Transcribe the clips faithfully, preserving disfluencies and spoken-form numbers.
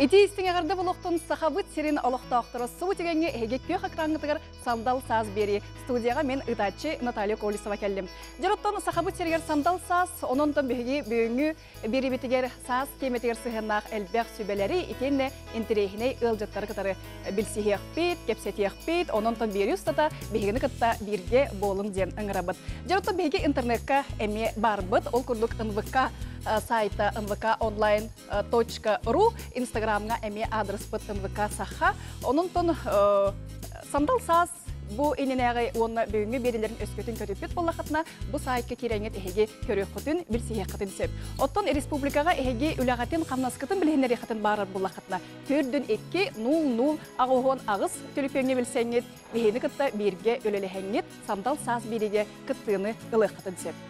Ити истиңегерде болуқтың сахабыт сирин олықтақтыры су тегенге егекке қақыраңғытығыр сандал саз бери. Студияға мен ыдачы Наталья Колесова келдім. Жароттан сахабыт сиригер сандал саз, ононтан бігіге бүйіңі бері бітігер саз теметігер сығынақ әлбәқ сөбелері итенне интерейхіне ылжаттары кытары білсихеқ бейт, кепсетеқ бейт, ононтан бері ұстата бігіні кытта бірге болын ден ыңырабыт. Жароттан бігіге интернетка әме барбыт, ол күрдік эн вэ ка сайта эн вэ ка онлайн точка ру, инстаграмға әме адрес бұд эн вэ ка саха. Онынтын сандал саз бұ ененәғі оны бүйінгі берілерін өскөтін көріппет болақытына бұ сайтқа кереңет әйге көрек құтын, білсіге құтын сөп. Оттан республикаға әйге үләғатын қамнаскытын білгенері құтын барыр болақытына. Төрдін екке нөл-нөл ағуғын ағыз төліпеңе білсәңет, бейіні күтті берге өлеліхәңет сандал саз береге күттіғыны ұлы құтын сөп.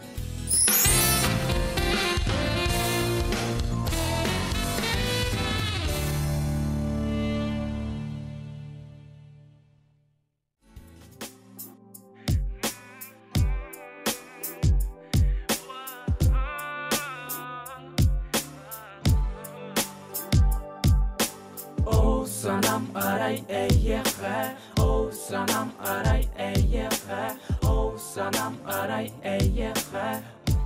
Sanam aray eyyehe, oh sanam aray eyyehe, oh sanam aray eyyehe.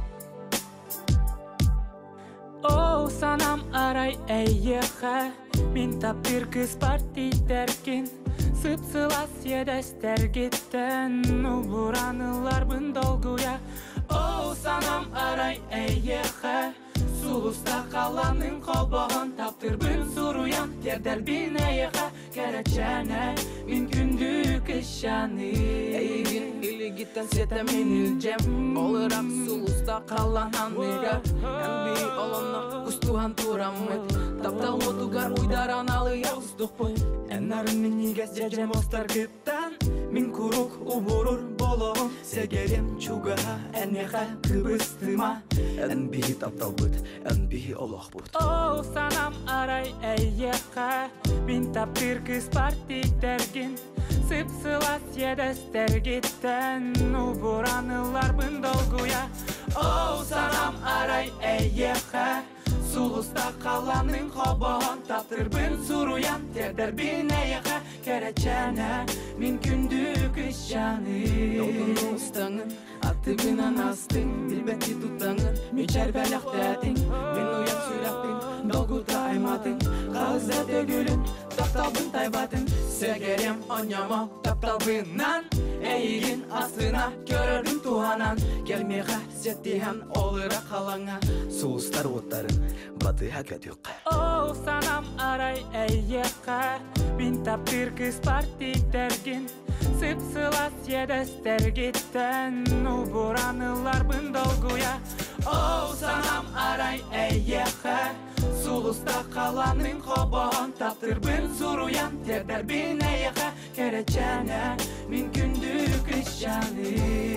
Oh sanam aray eyyehe, min tap bir kız parti derkin, sıpsılas yedester gitten, o buranılar bın dolguya. Oh sanam aray eyyehe, sulusta kalanın kolboğun taptır bün suruyan Derdel bin eyeğe gereçene mümkündük eşyanı Eğin ili gitten sete minilcem Olarak sulusta kalan hanıga En bir olana kustuhan turamıd Taptal otugar uydaran alıya ustuk bu En narın mini gezcecem ostar gıttan Min kuruk uburur boloğum Segerim çugaha en yeğe kıbıstıma En bir taptal bıd en bir oloq bıd Oh sanam aray eyyeğe Min tap bir kız parti dergin Sıpsılas yedester gitten O buranılar bın dolguya Oh sanam aray eyyeğe Sulusta kalanın koboğun Taptır bın suruyan Terder bin eyeğe Kereçene min kündük işyanı Yolun ustanın Atı binan astın Dilbeti tutanın Müçer belak dədin Min uyan sürektin Dolguta aymadın Kağızda dögülün Taptalbın taybatın Segerem onyama Taptalbınan Eğilin asına Görürüm tuhanan Gelmeğe settihen Olura kalana Sulustar otların Batıha kötük Oh sanam aray eyyeğe Min tap bir kız parti dergin Sıpsılas yedester gitten O buranılar bın dolguya Oh sanam aray eyyeğe Sulusta kalanın koboğun Taptır bın suruyan Terder bin eyeğe Kereçene min kündük işyanı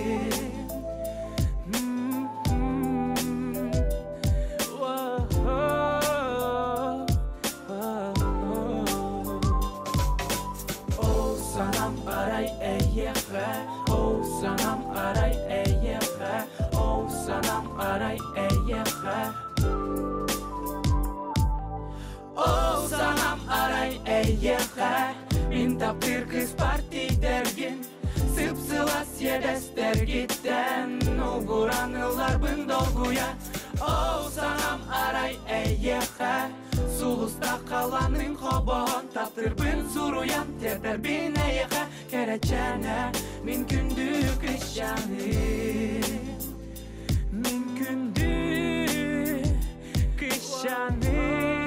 Oh sanam aray eyyeğe Oh sanam aray eyyeğe Oh sanam aray eyyeğe Min tap bir kız parti dergin Sıpsılas yedester gitten O buranılar bın dolguya Oh sanam aray eyyeğe Sulusta kalanın koboğun Taptır bın suruyan Terder bin eyeğe Kereçene min kündük işyanı Min kündük işyanı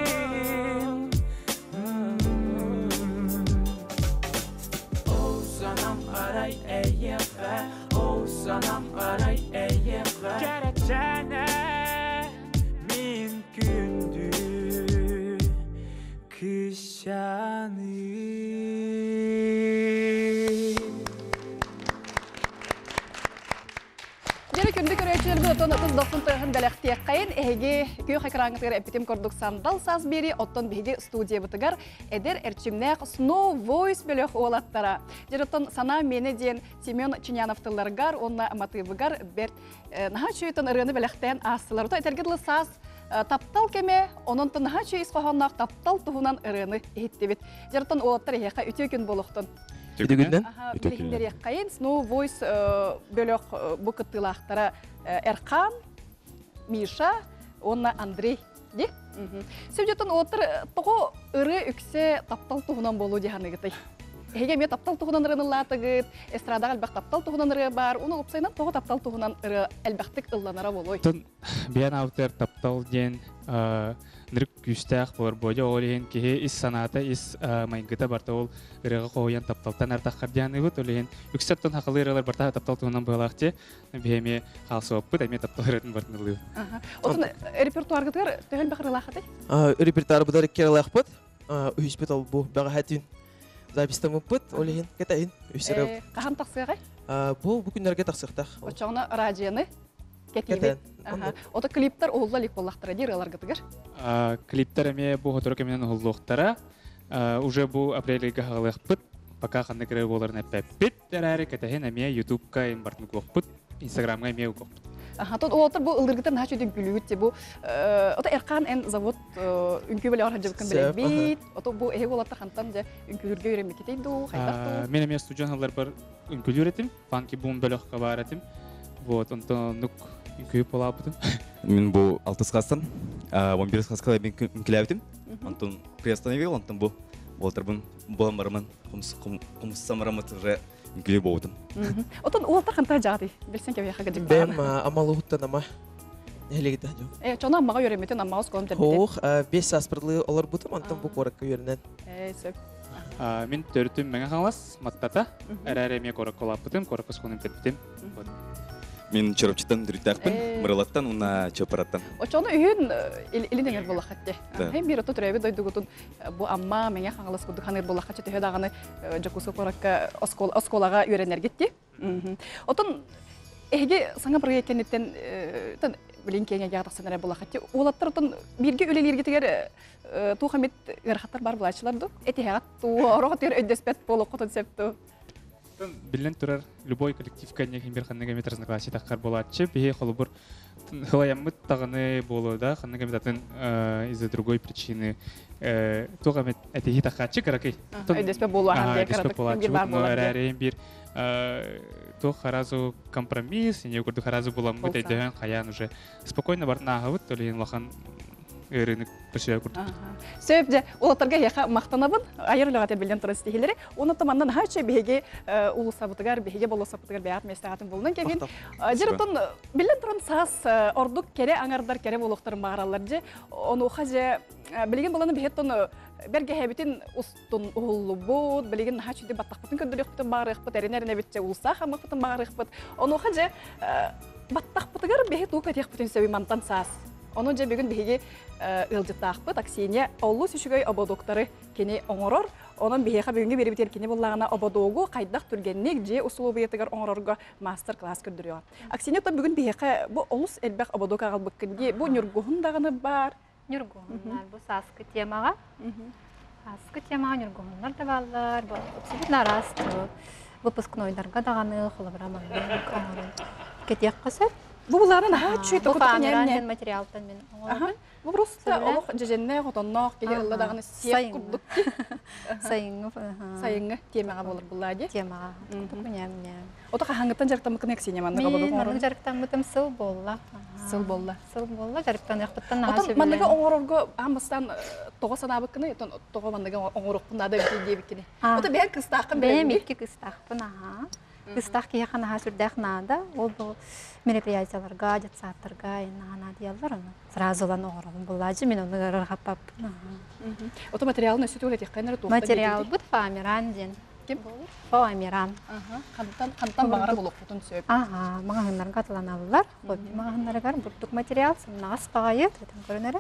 Oh sanam aray eyyeğe Oh sanam aray eyyeğe Kereçene min kündük işyanı Күндік өрәйтшілерді отын отыз доқсын тойғын бәліқтияқ қайын, әйге көй қайқыраңызғыр әппетім көрдік сандал саз бері, оттын бейді студия бұтығар, әдер әрчімнәқ Snow Voice бөліқ олаттара. Жероттын сана мені ден Семен Чиняновтыларғар, онна матывығар бәрт наға чөйтін ұрыны бәліқтен асылар. Ота әтергідлі саз таптал кеме, онон тынаха чөйіс қоғаннақ таптал тұғынан ұрыны ехеттебет. Жарытын олаттар ехеқа үте күн болуқтын. Үте күннен? Білігіндер еққайын, ну, войс бөліқ бұл күттілақтара Эрқан, Миша, онна Андрей. Сөйдетін олаттар тұғы ұры үксе таптал тұғынан болу дегені гітай. Heге мен таптал туғынан ырыны латыгыт, эстрадағы әлбәқ таптал туғынан ыры бар, оны ұпсайынан тоғы таптал туғынан ыры әлбәқтік ылланара болой. Тон биян автор таптал ден нырык күстәқ болар бойы олеген кеге ис саната, ис майнгыта барта ол ырыға қойын тапталтан артаққар дияны бұд, олеген үксеттен хақылы ырылар барта таптал туғынан болақте, бияме қалсы оппыд, әме таптал ыратын бартын ылы. Отын репертуарғытығыр төгіл бақыр ылақыды? Репертуары бұдар кер ылақпыд, үйіспет ол бұл бағы хәтін. Запистам опыт, олеген, кетайын, өсіріп. Қахан тақсыға? Бұл бүкіндерге тақсықтақ. Очағына радионы кетейбет. Ота клиптар оғылда лик болақтыра дейір алар гытыгыр? Клиптар әме бұл ғытыры кеменен оғылдықтара. Уже бұл апрелігі ғалық бұд, пока қанды кірі боларын әппәппет, әрәрі кетайын әме ютубқа ең бартын көқпұд, инстаграмға әме өқпұд. Тот олар бұл ылдыргытар наға чөйден күлігітте бұл. Ота әрқан ән завод үнкі бөлі архан жабыққан білек бейт. Ота бұл әйі олаттар қантан жа үнкілерге үйренме кетейді, қайдақты. Мен әме студион ғалар бар үнкіл үйретім, фанки бұм бөліққа бар әтім. Вот, онтан нүк үнкі бола бұдым. Мен бұл алтыс қастан, он бес қасқалай мен үнкіл әбітім. Онтан приостановил, онтан бұл болтар бұн болам бараман, құмыссам барамат уже үнкілі болдым. Отан олаттар қантан жағды? Білсен кәбе яққа жік Бәм амалы ұттан ама нәлегеді жау. Е, чона амаға үйреметін амағыз қолым тәрбеде? Хоқ, бес аспырлы олар бұдым, онтан бұл қораққа үйренен. Е, сөп. Мен төртім мәңі қаңлас, маттата. Әрәрі мен қорақ қолап бұдым, қораққа соқының тәрбетім. Мен чорапчыдан дүріттәқпін, мұралаттан, ұна чопараттан. Очоны үйін илін еңер болақ әтте. Хем бір ұты түрәбі дойды ғытын бұл амма мәңе қаңылас күдік қаныр болақ әтте түйеді ағаны жакусу қораққа осколаға үйренер кетті. Отын әйге саңа бірге екенеттен білін кеңе яғдақсан әрі болақ әтте. Олаттар ұтын бірге өлелер кетігер туғамет ғырқаттар бар бұлайшыларды. Әте әғат орағат ер өйдеспет болу құтын септі. Билен турар любой коллективка не химбер ханнага метрсна классе таккар болатчы бие холубур хылаяммыт тагыны болуда ханнага метатын из-за другой причины тога мет этихи таккачы каракай өйдеспе болу ахан дия каратык химбер бар болду бир то харазу компромисс не көрдү харазу буламмыт эдеген каян уже спокойно барна агыбыт толин лахан өрінік пішіре көрдік. Сөйіп де, олаттарға яқа мақтанабын, айырлыға тер білден тұры істейгелері. Оны таманнан хачы беге ұлы сабытығар, беге болу сабытығар бәйат мәстағатын болуынан кеген. Жерітін білден тұрын саас ордық кере, аңардар кере болуқтарын мағаралар же. Оны оқа же, білеген боланы бейеттін берге хәбетін ұстын ұлы бұд, білеген хачы де баттақ бұтын көндірек бұтын бағырық бұт, әрінәрін әбетше ұлса қамық бұтын бағырық бұт. Оны оқа же, баттақ бұтығар бейет ұлы көтек бұтын сөй мантан саас. Оны же бүгін бейге ылжыттақпы таксине олу сүшігөй ободоктары кені оңырор. Оның бейеға бүгінгі бері бітер кені болағына ободогу қайдақ түргеннек же ұсылу бейетігер оңырорға мастер-класс көрдіріға. Аксине өтті бүгін бейеға бұл олыс әлбәқ ободог ағал бүккінге бұл нүргуғын дағыны бар. Нүргуғынлар бұл сасқы темаға. Сасқы темаға нүргуғынлар да балар. Бұл нарасты выпускнойларға дағаны құлыбыраманлық оңырын кетек қасыр. Бұл бұларын аға чүйті құтық нәмінен материалтан мен оңырын. Бұл просто олық жеженне ғотоннақ келе ұлладағыны сек күрдік. Сайыңы. Сайыңы темаға болыр бұлладе? Темаға. Құтық нәмінен. Отаға хаңғыттан жарықтан мұқын әксене маңдыға болық оңырын? Мен жарықтан мұтым сыл болла. Сыл болла. Сыл болла, жарықтан яқтыттан наға сөбілен. Маңдыға оңырорға амыстан тоға сана бұқыны, тоға маңдыға оңырықпын ада өте бекіне. Ота бән кыстақын бән мекке кыстақпын, аға. Кыстақ кейқан аға сүрдәқ нада, ол бұл мероприятияларға, жатсаттарға, ана диялар, сразу олан оғырылын бұллажы, мен оны ғырғаппаппын. Ота материалын өсі төлет еққайнары тоқта бекеді? Материал бұд фоамиран ден. Кем? Фоамиран. Қандықтан бағара болып бұтын сөйіп? Аға, мағағынларға атылан алылар. Мағағынларығар бұрттық материал, сымнағас бағайы, тұтын көрінері.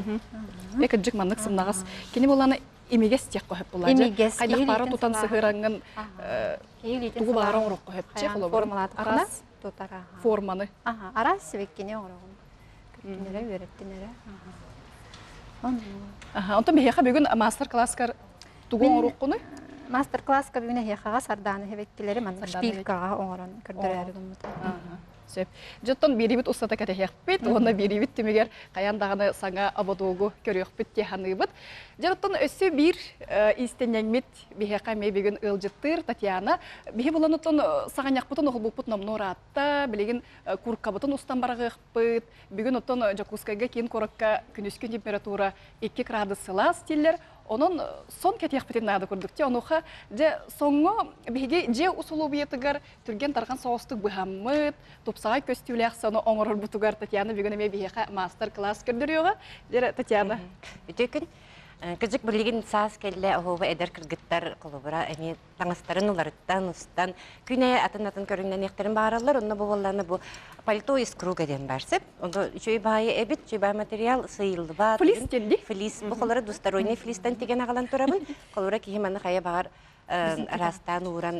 Бәкі жүк маңдық сымнағас. Кені боланы Эмигес тек қойып болады. Қайдақ бары тұтан сығыраңын тұғы бары оңырық қойып. Формалады қырас тұтара. Форманы. Арас себеккене оңырығын. Күрттінері, өрептінері. Онтан бейеқа бүгін мастер-класскар тұғы оңырық қыны? Мастер-класска бүгін әйеқаға сарданы себеккелері мән шпилкаға оңырын күрдірері күміті. сөп. Жоттон бирибит устата кәтехпит, оны бирибит түмегер каяндагыны саңа абадогу көрөкпүт теханыбыт. Жоттон өссө бир истенеңмит бихека мебеген ылжыттыр Татьяна. Бихи буланутон саганяқпытын оғылбуппут номноратта, билеген куркабытын устан барагыппыт, бүгін оттон жакускайга кийин коракка күнүскүн температура эки градус Цельсия стиллер. Onun son ketiyakpetin nada kurdukça onuha je songo bihige je usulu biyetigar türgen tarkan soğustuk buhammıt topsağa köstüylek sonu oңорор butugar Tatyana bugün me biheqa master class kördürüyor. Jere Tatyana. Bütün Kızık birliğin saz kelle ahova eder kırgıtlar kolubura emi tangastarın ularıttan ustan güne atın atın köründen ekterin bağırırlar onunla bu vallarına bu palto iskru geden versip onu şöyle bayi ebit şöyle materyal sıyıldı var. Flis geldi. Flis bu kolları dostaroyni flisten tegen ağalan turabın kolura ki hemen kaya bağır rastan uğran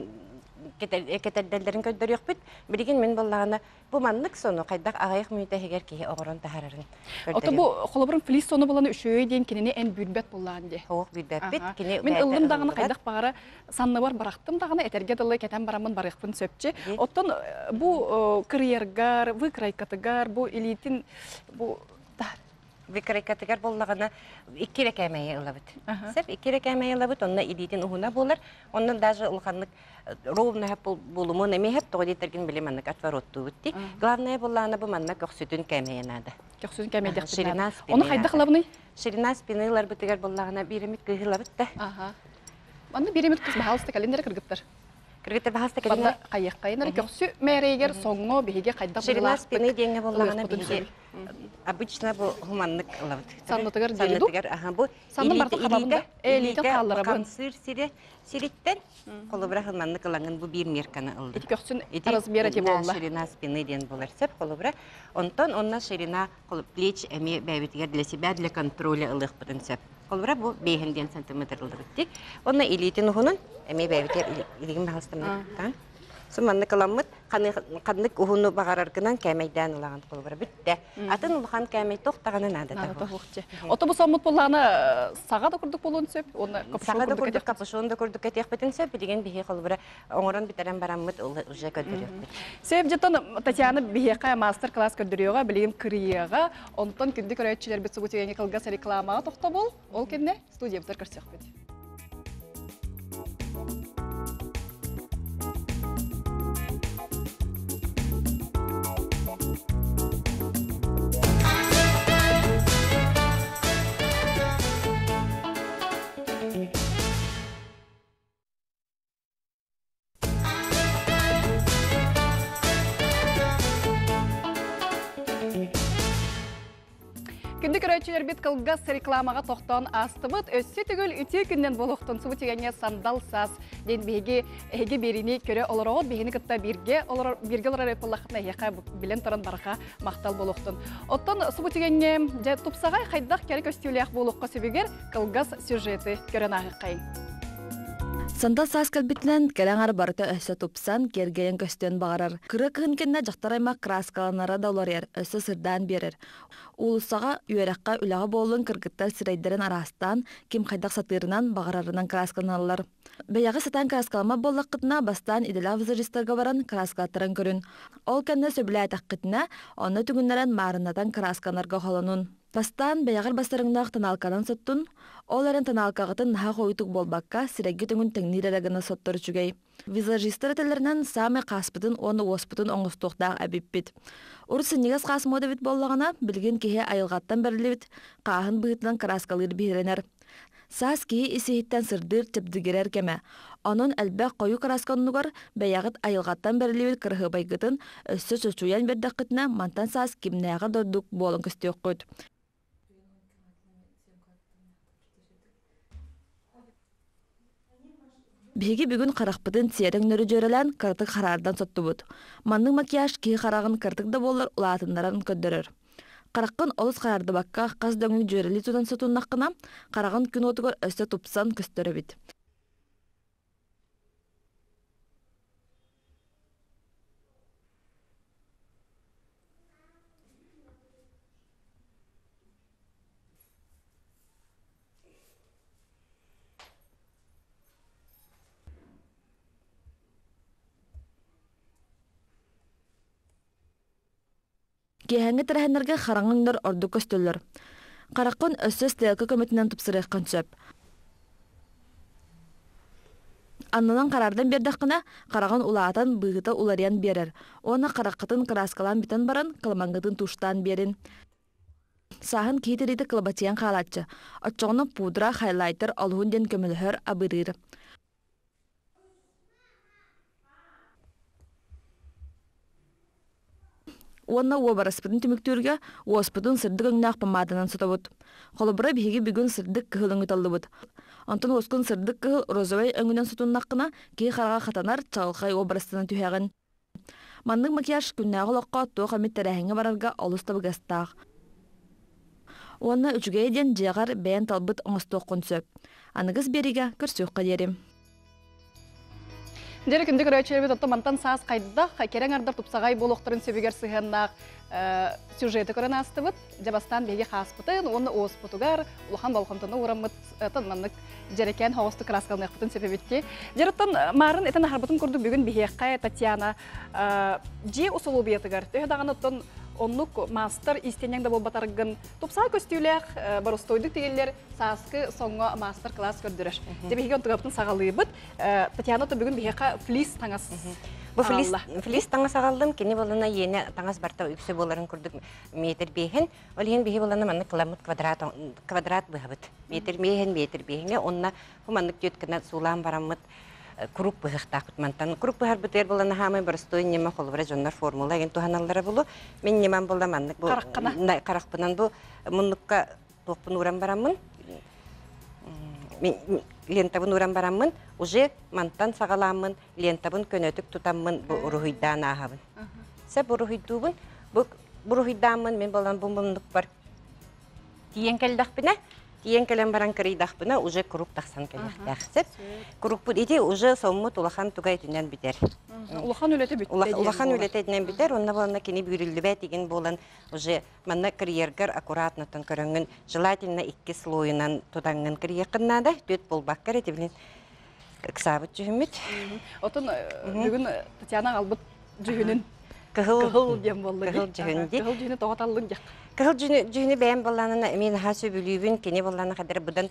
ketellerin köydür yok bit. Bilgin men bollağına bu manlık sonu kaydak ağayık müteheger ki oğran tahararın. Ota bu kolabırın flis sonu bolanı üşöy deyin kinini en büyübet bollan de. Hoğuk büyübet bit. Men ıldım dağına kaydak bağıra sanlı var bıraktım dağına eterge dalı keten baramın barıqpın söpçe. Ottan bu kariyergar, vykraykatıgar, bu elitin bu Vykraykatıgar bollağına iki rekameye ılabıt. Sep iki rekameye ılabıt onunla elitin uhuna bolar. Ondan даже ılğanlık ровно hep bulumu nemi hep toğdi tergin bilemanlık atvarottu bitti. Главное bollağına bu manlık köksütün kemeye nada. Köksütün kemeye dextine. Onu hayda kılabını? Şirina spinaylar bitigar bollağına birimit gıhılabıt da. Onu birimit kız bahalısты kalendere kırgıttır. Kırgıttır bahalısты kalendere? Banda kayık kayınları köksü mereger soğunu bihige kayda Şirina spinay denge bollağına bihige. Обычно bu humanlık ılabıt. Sandıtıgar diydu? Sandıtıgar, aha bu. Sandım barda kababında. Elite kallara bu. Sır siri siritten kolu bırakılmanlık ılangın bu bir merkanı ıldı. İti köksün arası bir eti bolla. Şirina spinay den bolar sep kolu bırak. Ondan onna şirina kolu pleç emi bebetigar dile siber dile kontrolü ılıq bıdın sep. Kolu bırak bu behinden santimetre ıldı bittik. Onna elitin uhunun emi bebetigar iligin bahastımdan. Sumanlık alamıt, kanlık uhunu bağırarkından kemeyden ulağın kolu var. Bitti. Atın ulağın kemey tohtağının adı da bu. Otobüs amut bolağına sağa da kurduk bolun söp? Sağa da kurduk, kapışonu da kurduk etiyek bitin söp. Bilgen bihi kolu var. Oğuran biteren baramıt uca kördürüyor. Söp jatan Tatyana biheqa master class kördürüyor. Bilgen kırıyağa. Ondan kündük öğretçiler bitsi bu tüyenge kılgası reklamağa tohta bol. Ol kenne studiyamızda kırsıyak bedi. Күндік өрәтшілер бет қылғас рекламаға тоқтан астыбыт, өссі түгіл үте күннен болуқтын сұбы тегенге сандал саз. Ден бейге әйге беріне көрі оларауыт, бейіні күтті бірге олар өпіллақытына әйеқа білен тұрын барға мақтал болуқтын. Оттан сұбы тегенге жә тұпсаға қайдақ кәрі көстеуліяқ болуққа сөбегер қылғас сюжеті көрін ағыққайын. Сандал саас кәлбітінен кәләңар барыта өссі тупсан кергейін көстен бағарар. Кыры күйінкенне жақтараймақ краскаланара да олар ер, өссі сырдан берер. Улысаға үйераққа үліға болуын кыргыттар сірейдерін арастан, кем қайдақ сатырынан бағарарынан краскаланалар. Бәяғы сатан краскалама боллаққытына бастан идела визажистарға баран краскалаттырын көрін. Ол кәнне сөбілі айтаққытына, оны түгінлерін марынатан краскаланарға қоланын. Бастан бәяғыр бастарыңнақ таналкадан соттun, ол әрін таналкағытын наға қойытық болбаққа сірәгі түңін тәңнерерігіні соттыр жүгей. Визажистер әтелерінен саме қаспытын, оны оспытын оңыстуқтақ әбіппет. Ұрысы негіз қасмоды бит боллағына білген кеге айылғаттан бәрілі бит, қағын бұғытынан краскалыр бейренер. Саас кеге есейттен сырдыр тепдігерер кеме. Onun әлбәк қойу красканугар бәяғыт айылғаттан бәрілі бит кірғы байгытын, өссі сөчуян бердақытына мантан саас кемнәға дордық болын күсті өққыд. Беги бүгін қарақпытын тиерің нөрі жөрелән картық қарардан сотты бұд. Манның макияж кей қарағын картық да болыр ұлатынларын көддірір. Қараққын олыс қарарды баққа қаз дөңін жөрелі тұдан сотуыннаққына қарағын күн отығыр өсті тұпсан көстірі бит. Киһәңге тәрәһеннәргә хараңыңдар орду көстөллөр. Қараққын өссө стрелка көмөтүнөн тупсырыхкан сөп. Аннынан қарардан бердаққына қарағын улаатан бұғыта улариян берер. Оны қараққытын краскалан бітен баран кылмаңғытын туштан берин. Сахын кейтерейді кылбатиян қалатчы. Отчоғыны пудра хайлайтер алуын ден көмілхөр абырыр. Онна уобараспытын түміктөрге уоспытын сырдық өңнақ помаданан сұтабыд. Қолыбыра бейге бүгін сырдық кығыл өңіталдыбыд. Антон оскун сырдық кығыл розовай өңінен сұтыннаққына кей қарға қатанар чағылқай обарастыны түйәғін. Манның макияж күннағы лоққа тоқ әмет тәрәхіңі барарға олыстабы ғастақ. Онна үчіге еден жеғар бәйін талбыт оңыстық құнсөп. Анығыз беріге көрсөк қадерім. Дері күнді көрәчелебет отты мантан саас қайдақ, керен ардар тұпсағай болуқтырын сөбегер сығыннақ сюжеті көрін астыбыт, жабастан беге қаспытын, оны ооспытугар, ұлған балқымтыны ұрамыт тынманлық жерекен хоғысты краскалын еқпытын сөбебетте. Жеріттін марын әтін ақарбытын көрді бүгін бейеққай Татьяна же ұсылу бетігір. Төхі дағаны ұттын онлук мастер истенеңді бол батарғын тұпсай көстеулек барыстойдық дегелер саскы соңғы мастер класс көрдіріш. Дебеге онтығаптың сағалығы бұд. Татьяна ұтты бүгін бейеққа флис таңас ағалла. Флис таңас ағалдым, кені болына ені таңас барта үксі боларын күрдік метр бейхін. Ол ең бейхі болына манны кіламыт квадрат бұғабыд. Метр бейхін, метр бейхінге, онна маннык түйеткіна сулан барамыд. Круп бұғықтақ бұтмантан. Круп бұғар бұтер боланы хамай барыстой нема қолыбыра жонлар формула еген туғаналары болу. Мен неман болда маннык бұл қарақпынан бұл мұнлыққа тоқпын ұран барамын. Лентабын ұран барамын. Уже мантан сағаламын, лентабын көнөтік тұтамын бұл ұрухойдан ағабын. Сәп ұрухойдуғын, бұл ұрухойдамын, мен болан бұл мұнлық бар. Тиен кәлдақ біна. Тиен кәлем баран кірейдақ бұна, уже күрук тақсан кәлдәқсіп. Күрук бұл еде уже соңмыт улахан туғай түнен бітер. Улахан өлеті бітер? Улахан өлеті түнен бітер, онна болана кені бүйрілді бәт еген болан, уже манна кірергер аккуратнатын көріңін, желательно икки слойынан тұтаңын кірекіннада, төт бол баққар еті білін кісабыт жүхімет. Отын бүгін Татьяна қалбыт жүхінін Кыгыл дем болды. Кыгыл жүхінді. Кыгыл жүхіні тоғаталың жақ. Кыгыл жүхіні бәйін боланына, мен хасы бүлігін, кені боланы қадар бұдан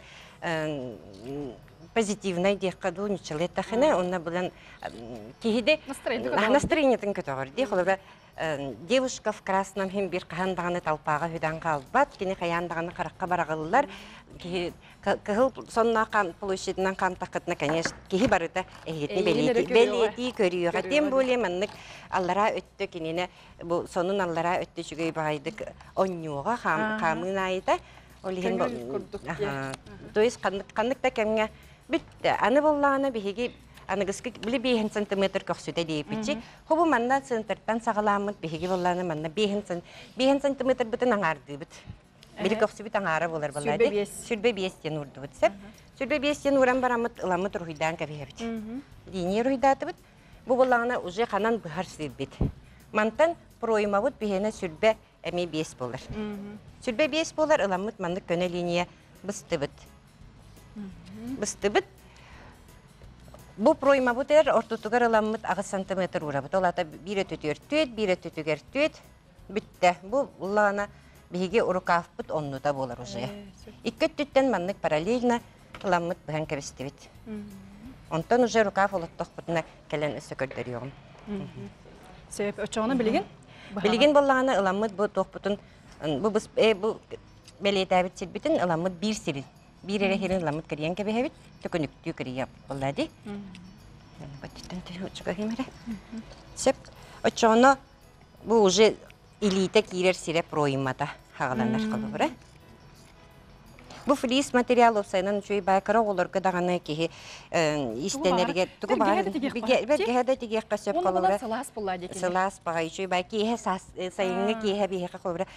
позитивный декаду ничего тахина, он был кихиде настроение тенка товар. Дехолора девушка в красном химбир кахандаганы талпага хүдан калбат, кини каяндаганы каракка барагаллар, кихи кахыл сонна кам площадьнан кам такытна, конечно, кихи барыта эхитни белети белети көрүyor. Тем более маннык аллара өттө кинине бу сонун аллара өттө чүгөй байгдык оннуга кам камын айта. Олихин то есть кандык та кемге битте аны болланы биһиги аныгыскы били бейһин сантиметр көксүтэ дейпичи хобу манна центртан сагаламыт биһиги болланы манна бейһин бейһин сантиметр битен аңарды бит били көксүбит аңары болар боллады сүрбе бестен урду бит сеп сүрбе бестен уран барамыт ыламыт руйдан кабиһебит дини руйдаты бит бу болланы уже канан быхар сирбит мантан проймабыт биһине сүрбе эми бес болар сүрбе бес болар ыламыт манны көнө линия быстыбыт быстыбыт бу пройма бутер ортотугар ыламыт агыс сантиметр урабыт олата бире төтөр төт бире төтөгөр төт битте бу улана биге урукафпыт оннута болар уже икки төттен маннык параллельно ыламыт быхан кебестебит онтон уже рукаф олоттокпутуна келен өсөкөрдөрүгүм себеп очоғына билеген билеген боллагана ыламыт бу токпутун бу бус бу белетабит сирбитин ыламыт бир сирин bir yere herin lamut kariyan ke behevit tökönüktü kariya bolladi battan tüçüga hemere sep açona bu уже илите кирер сире проймата хагаланар калыбыра bu флис материал осайнан чүй байкара олорга даганы ки истенерге тугу бар бегеде тиге касеп калыбыра салас боллади ки салас багай чүй байки сас сайынга ки хеби хека калыбыра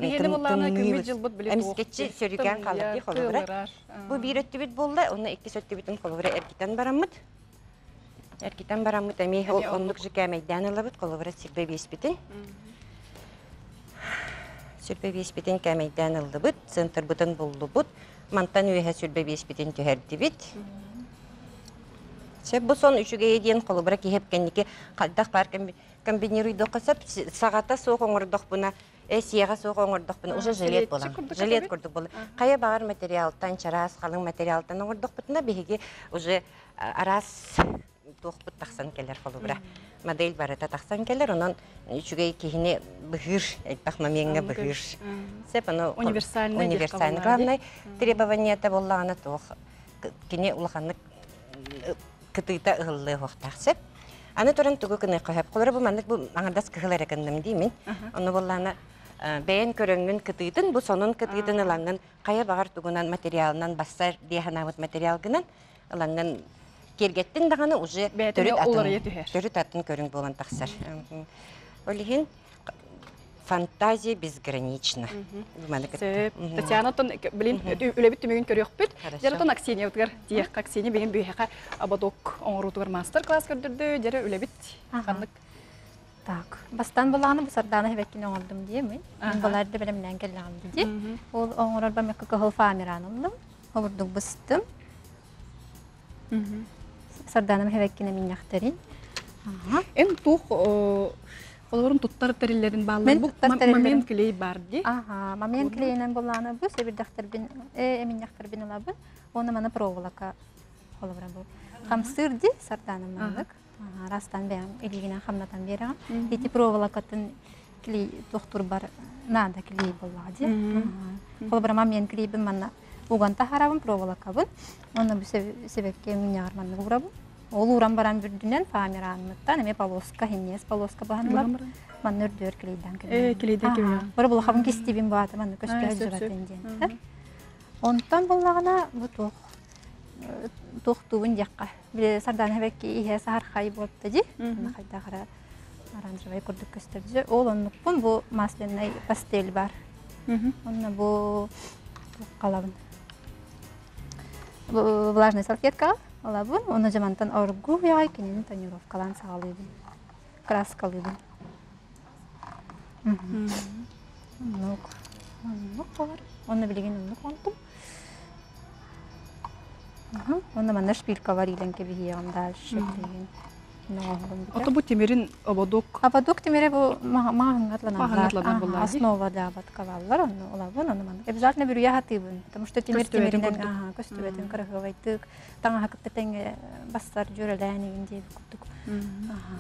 эмискечи сөрүгөн калды калыбыра bu bir öttübüt boldu onu iki söttübütün kалыбыра эркитен барамыт эркитен барамыт эми онлук жыка мейдан алабыт калыбыра сирбе беспитин сүрбе беспитин кәмейден алыбыт, центр бұтын болдубыт, мантан үйе сүрбе беспитин төхердібіт. Сәп бұл сон үшіге еден қолыбыра кехеп кәнеке қалдақ бар комбинируйды қысып, сағата соқ оңырдық бұна Э сиега суга оңордох бин уже жилет болан. Жилет курдук бол. Кая багар материалтан чарас калың материалтан оңордох битна биһиги уже арас тохпут тахсан келер холубра. Модель барата тахсан келер, онон үчүгей кихине быгыр, айтпак мамеңге быгыр. Сеп аны универсальный универсальный главный требование это болланы тох кине улаханнык кытыйта ыллы хохтахсеп. Аны туран тугу кыны кахап колор бу мандык бу аңардас кыгылар экендим деймин. Аны болланы бәйен көрөңгүн кытыйтын бу сонун кытыйтын ыланган кая багар тугунан материалынан бассар диаханабыт материал гынан ыланган кергеттин даганы уже төрүт атын көрүң болгон таксар. Олихин фантазия безгранична. Татьяна тон блин үлебит түмөгүн көрөк бит. Жаратан Аксения утгар диях Аксения беген бүйхака абадок оңрутугар мастер-класс көрдүрдү. Жара үлебит ханнык. Так, бастан баланы бу сарданы хебеккин оңордум дейми. Мен баларды белемнен келгем диди. Ол оңорор ба мекка кыл фамираным. Олурдук быстым. Сарданым хебеккине мин яктарин. Ага. Эн тух олорун туттар терилерин баалар бу мамин клей барди. Ага, мамин клейнен боланы бу себир дактар бин э эмин яктар бин алабы. Оны мана проволока холобра бу. Хамсырди сарданым мандык. Ага, растан бем илигинен хамнатан берем. Эти проволокатын клей доктор бар надо клей боллади. Ага. Холобра мамин клей бин мана уганта харабын проволокабын. Оны бу себепке мин ярманды бурабы. Ол уран баран бүрдүнен фамиранмыттан эме полоска хиннес полоска баганлар. Мен нөрдөр клейдан келем. Э, клейдан келем. Бир бул хабын кестибин бааты мен көскө жыгатын ден. Онтан боллагана бу тох тохтуун жакка. Бир сардан хебекки ихе сар хай болупты ди. Мен хайда кара оранжевый курдук көстөрдү. Ол оннукпун бу масляный пастель бар. Онна бу калабын. Бу влажный салфетка. Алабын, оны жамантан оргу яй кенен тонировкалан сагалыбын. Краскалыбын. Нук. Нук бар. Оны билеген нук онтум. Ага, оны мана шпилька бар илен кеби яган дальше билеген. Ото бу темирин ободок. Ободок темире бу маңатланан. Маңатланан булды. Основа да баткалалар, оны алабын, оны мана. Обязательно беру ягатыбын, потому что темир темиринен, ага, көстөбөтүн кыргыбайтык. Таңа хакыттан бастар жөрөләнеген деп күттүк. Ага.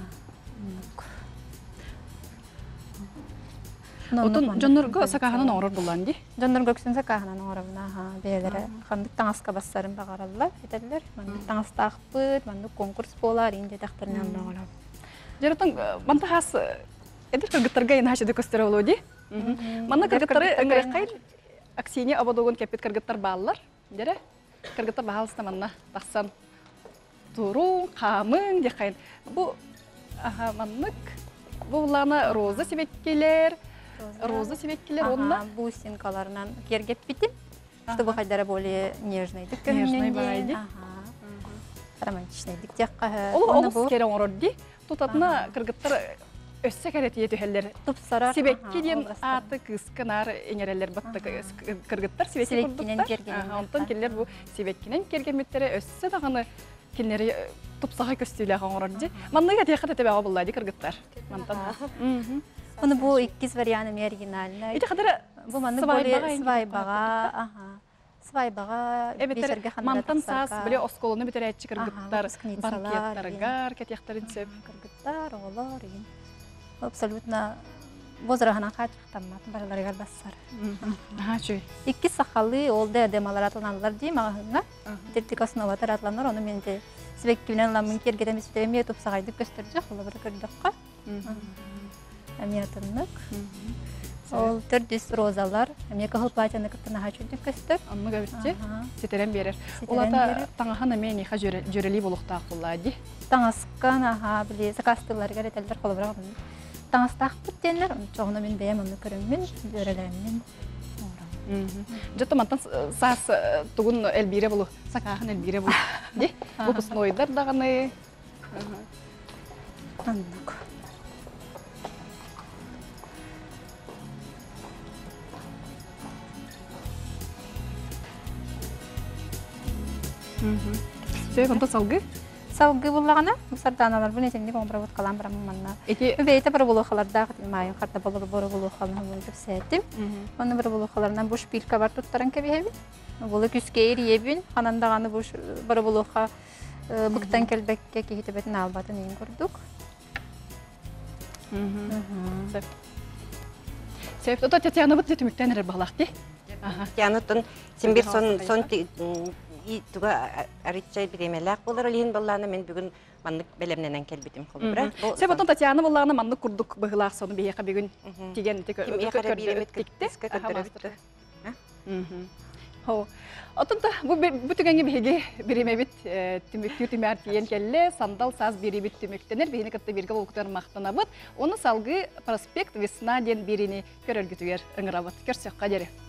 Отон жоннорго сакаханан орор булан ди. Жоннор көксүн сакаханан орорна, ага, белере. Хандык таңаска бассарын багараллар, этелер. Мен таңаста акпыт, мен конкурс болар, инде тактырынан багарам. Жаратан манта хас эдер кыргыттарга ин хашыды көстөрө болду ди. Мана кыргыттары ыңгыракай Аксения абадогон кепет кыргыттар баалар. Дере кыргыттар баалыста манна таксан туру, камын декайын. Бу аха маннык булана роза себеккелер. Роза себеккелер онна бусинкаларынан кергеп битим. Чтобы хайдара более нежный дик. Нежный байди. Ага. Романтичный дик тякка. Ол олус керен орорди. Тутатна кыргыттар өссө керет етү хеллер. Тупсарар. Себекки ден аты кысканар эңерелер батты кыргыттар себекки курдуктар. Онтон келлер бу себеккинен кергеметтери өссө даганы кинери тупсага көстүлө оңорорди. Манныга текат этебе боллайды кыргыттар. Мантан. Оны бу иккиз варианты оригинальный. Ити кадары бу манны более свайбага, ага. Свайбага бешерге хандар. Мантан сас биле осколуну битерәтчи кыргыттар, банкеттаргар, кетяктарын сөп кыргыттар, олар ин. Абсолютно возрахана хатаммат бараларга бассар. Аха, чүй. Икки сахалы ол да демалар атланалар ди магына. Тетик основа таратланар, оны менде свеккинен ламын кергедем истеме топ сагайды көстөрдү, холо бир кырдыкка. Амиятыннык. Ол төрдүс розалар, эме кахыл платьяны кытына хачундук көстөр. Анны габитти. Сетерен берер. Олата таңахан эме ха жөрели болуктак буллади. Таңаскан аха биле сакастылар гаретелдер холо бирак. Таңастак биттенлер, чогуна мен бем аны көрөмүн, жөрелемин. Жото мантан сас тугун элбире болу, сакахан элбире болу. Ди, бу пуснойдар даганы. Аннык. Сөй конто салгы. салгы буллагана, сарданалар бу нетенник оңбырабыт калан барам манна. Эти Бейте бір булухаларда майын карта болор бору булухалын деп сәтим. Оны бір булухаларынан буш пилка бар туттаран кебеби. Булы күскә ириебин, анандаганы буш бір булуха быктан келбекке китебетин албатын ин көрдүк. Мгм. Сеп, то Татьяна бит түмүктен эрер балакты. Янытын симбир сон сон и туга аричай биремелак болар лин балланы мен бүгүн маннык белемненен келбитим холбура. Сеп, то Татьяна баллагына манны курдук быгылак сону бейека бүгүн тиген тик көкөрдүктү. Мгм. Хо. Отунта бу бүтүгәнгә беге биремебит түмүктү түмәр тиен келле сандал саз биребит түмүктенер бейне кытты бирге булуктар мактанабыт. Оны салгы проспект Весна ден бирини көрөргүтүгер ыңырабыт. Көрсөк кадере.